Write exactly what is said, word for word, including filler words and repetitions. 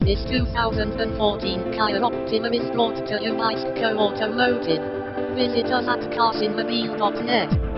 This two thousand fourteen Kia Optima is brought to you by Sco Automotive. Visit us at cars in mobile dot net.